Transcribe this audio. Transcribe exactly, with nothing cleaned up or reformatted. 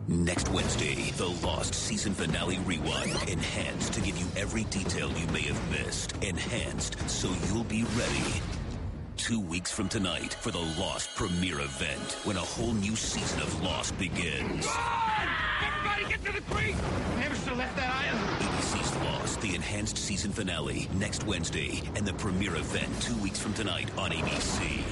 Next Wednesday, the Lost season finale rewind. Enhanced to give you every detail you may have missed. Enhanced so you'll be ready. Two weeks from tonight for the Lost premiere event, when a whole new season of Lost begins. Run! Everybody get to the creek! Never still left that island. A B C's Lost, the enhanced season finale, next Wednesday, and the premiere event two weeks from tonight on A B C.